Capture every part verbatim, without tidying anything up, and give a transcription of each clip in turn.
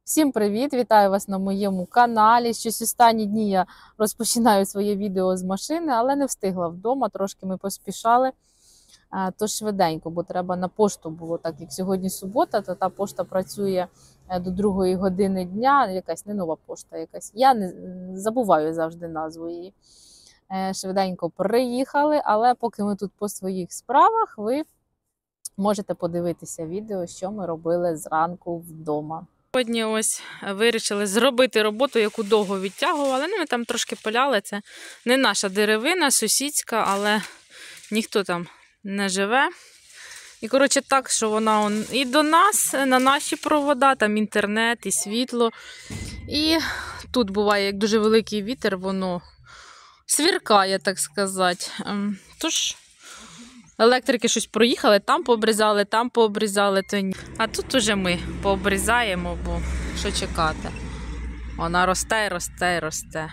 Всім привіт! Вітаю вас на моєму каналі. Щось останні дні я розпочинаю своє відео з машини, але не встигла вдома, трошки ми поспішали, то швиденько, бо треба на пошту було, так як сьогодні субота, то та пошта працює до другої години дня, якась не нова пошта якась. Я не забуваю завжди назву її. Швиденько приїхали, але поки ми тут по своїх справах, ви можете подивитися відео, що ми робили зранку вдома. Сьогодні ось вирішили зробити роботу, яку довго відтягували. Ну, ми там трошки пиляли, це не наша деревина, сусідська, але ніхто там не живе. І, коротше, так, що вона он, і до нас, на наші провода, там інтернет, і світло. І тут буває, як дуже великий вітер, воно свіркає, так сказати. Тож, електрики щось проїхали, там пообрізали, там пообрізали, то ні. А тут уже ми пообрізаємо, бо що чекати. Вона росте, росте, росте.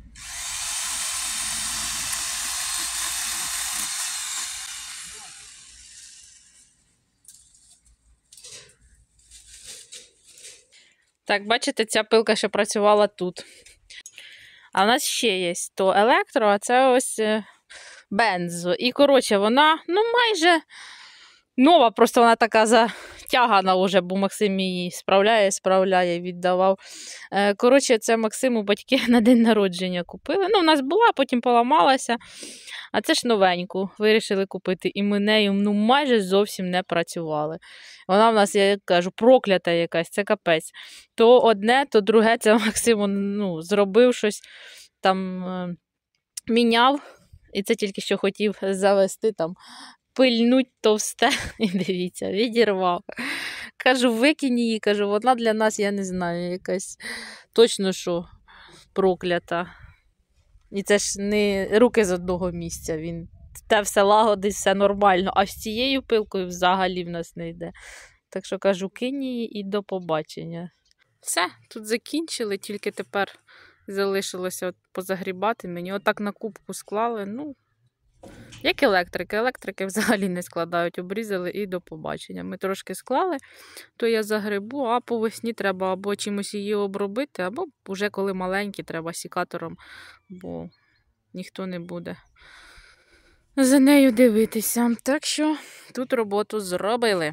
Так, бачите, ця пилка ще працювала тут. А в нас ще є то електро, а це ось бензо. І, коротше, вона, ну, майже нова, просто вона така затягана вже, бо Максим її справляє, справляє, віддавав. Коротше, це Максиму батьки на день народження купили. Ну, у нас була, потім поламалася. А це ж новеньку вирішили купити. І ми нею, ну, майже зовсім не працювали. Вона в нас, я кажу, проклята якась, це капець. То одне, то друге, це Максим, ну, зробив щось, там, е, міняв. І це тільки що хотів завести, там, пильнуть товсте. І дивіться, відірвав. Кажу, викинь її, кажу, вона для нас, я не знаю, якась точно, що проклята. І це ж не руки з одного місця, він те все лагодить, все нормально, а з цією пилкою взагалі в нас не йде. Так що кажу, кинь її і до побачення. Все, тут закінчили, тільки тепер залишилося от позагрібати мені. Отак на кубку склали, ну, як електрики. Електрики взагалі не складають, обрізали і до побачення. Ми трошки склали, то я загребу, а по весні треба або чимось її обробити, або вже коли маленькі, треба сікатором, бо ніхто не буде за нею дивитися. Так що тут роботу зробили.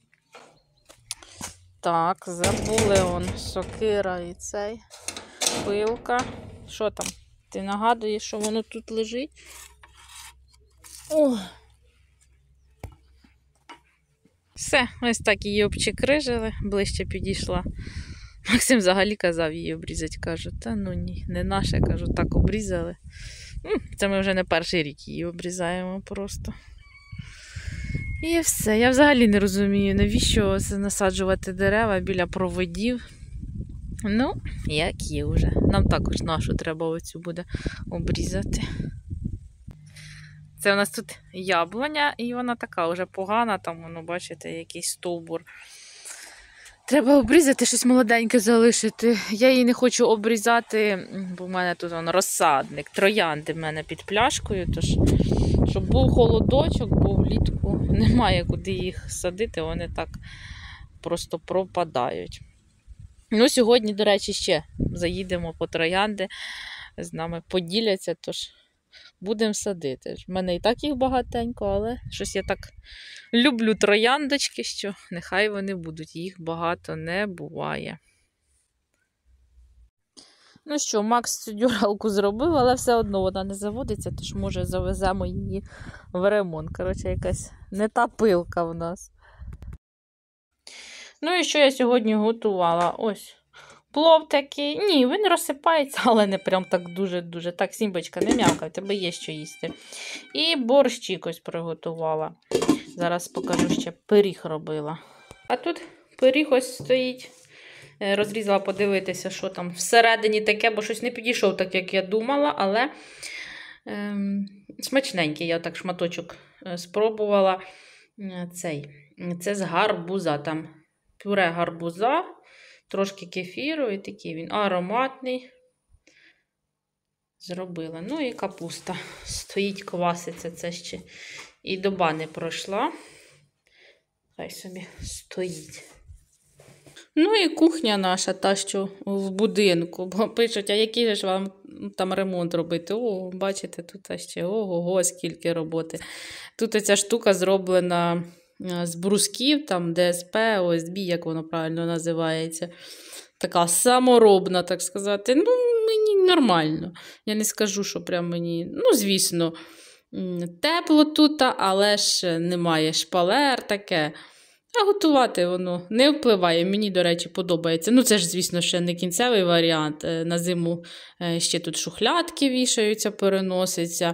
Так, забули он сокира і цей, пилка. Що там? Ти нагадуєш, що воно тут лежить? О! Все, ось так її обчекрижили, ближче підійшла. Максим взагалі казав її обрізати, кажу, та ну ні, не наше, кажу, так обрізали. Це ми вже не перший рік її обрізаємо просто. І все. Я взагалі не розумію, навіщо насаджувати дерева біля проводів. Ну, як є вже. Нам також нашу треба оцю буде обрізати. Це у нас тут яблуня, і вона така вже погана, там, воно, бачите, якийсь стовбур. Треба обрізати, щось молоденьке залишити. Я її не хочу обрізати, бо в мене тут воно розсадник, троянди в мене під пляшкою, тож, щоб був холодочок, бо влітку немає куди їх садити, вони так просто пропадають. Ну, сьогодні, до речі, ще заїдемо по троянди, з нами поділяться, тож будемо садити. В мене і так їх багатенько, але щось я так люблю трояндочки, що нехай вони будуть, їх багато не буває. Ну що, Макс цю дюралку зробив, але все одно вона не заводиться, тож, може, завеземо її в ремонт. Коротше, якась не та пилка в нас. Ну і що я сьогодні готувала? Ось. Плов такий. Ні, він розсипається, але не прям так дуже-дуже. Так, Сімбочка, не м'явкай, тебе є що їсти. І борщик ось приготувала. Зараз покажу, ще пиріг робила. А тут пиріг ось стоїть. Розрізала подивитися, що там всередині таке, бо щось не підійшов так, як я думала, але ем, смачненький. Я так шматочок спробувала. Цей. Це з гарбуза. Там пюре гарбуза. Трошки кефіру і такий він ароматний. Зробила. Ну і капуста. Стоїть, кваситься, це ще і доба не пройшла. Хай собі стоїть. Ну і кухня наша, та, що в будинку. Бо пишуть, а який же ж вам там ремонт робити? О, бачите, тут ще ого-го, скільки роботи. Тут ця штука зроблена з брусків, там ДСП, ОСБ, як воно правильно називається. Така саморобна, так сказати. Ну, мені нормально. Я не скажу, що прям мені, ну, звісно, тепло тут, але ж немає шпалер таке. А готувати воно не впливає. Мені, до речі, подобається. Ну, це ж, звісно, ще не кінцевий варіант. На зиму ще тут шухлядки вішаються, переносяться.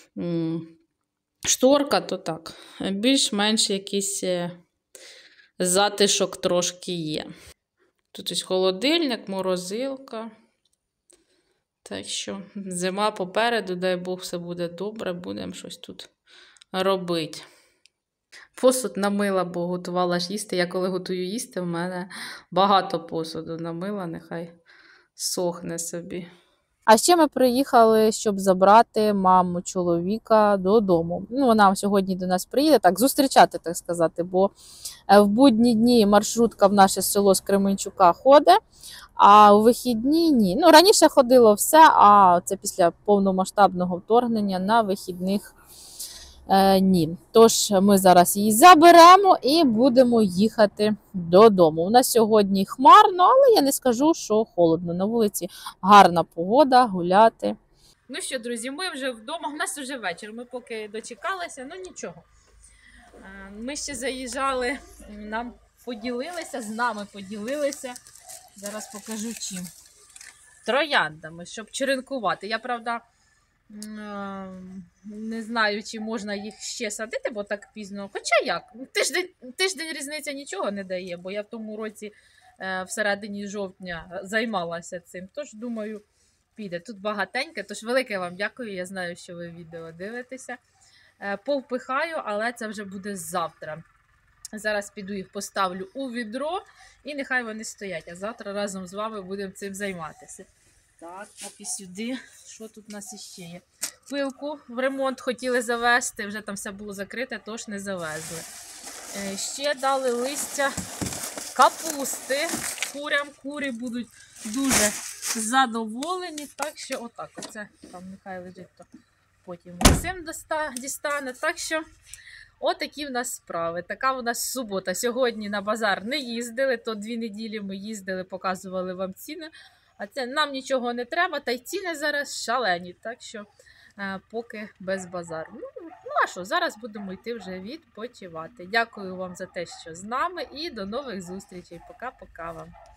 Шторка, то так. Більш-менш якийсь затишок трошки є. Тут ось холодильник, морозилка. Так що зима попереду, дай Бог, все буде добре, будемо щось тут робити. Посуд намила, бо готувала ж їсти. Я коли готую їсти, в мене багато посуду намила, нехай сохне собі. А ще ми приїхали, щоб забрати маму чоловіка додому. Ну, вона сьогодні до нас приїде, так, зустрічати, так сказати, бо в будні дні маршрутка в наше село з Кременчука ходить, а у вихідні ні. Ну, раніше ходило все, а це після повномасштабного вторгнення на вихідних е, ні. Тож ми зараз її заберемо і будемо їхати додому. У нас сьогодні хмарно, але я не скажу, що холодно. На вулиці гарна погода, гуляти. Ну що, друзі, ми вже вдома, у нас вже вечір, ми поки дочекалися, ну нічого. Ми ще заїжджали, нам поділилися, з нами поділилися. Зараз покажу чим. Трояндами, щоб черенкувати. Я, правда, не знаю, чи можна їх ще садити, бо так пізно. Хоча як, тиждень, тиждень різниця нічого не дає, бо я в тому році в середині жовтня займалася цим. Тож, думаю, піде. Тут багатеньке, тож велике вам дякую, я знаю, що ви відео дивитеся. Повпихаю, але це вже буде завтра. Зараз піду їх поставлю у відро і нехай вони стоять. А завтра разом з вами будемо цим займатися. Так, поки сюди. Що тут у нас іще є? Пилку в ремонт хотіли завезти, вже там все було закрите, тож не завезли. Ще дали листя капусти курям. Курі будуть дуже задоволені. Так що отак, оце там нехай лежить, то потім Максим дістане. Так що отакі в нас справи. Така у нас субота. Сьогодні на базар не їздили, то дві неділі ми їздили, показували вам ціни. А це нам нічого не треба, та й ціни зараз шалені. Так що е, поки без базару. Ну, ну а що, зараз будемо йти вже відпочивати. Дякую вам за те, що з нами, і до нових зустрічей. Пока-пока вам.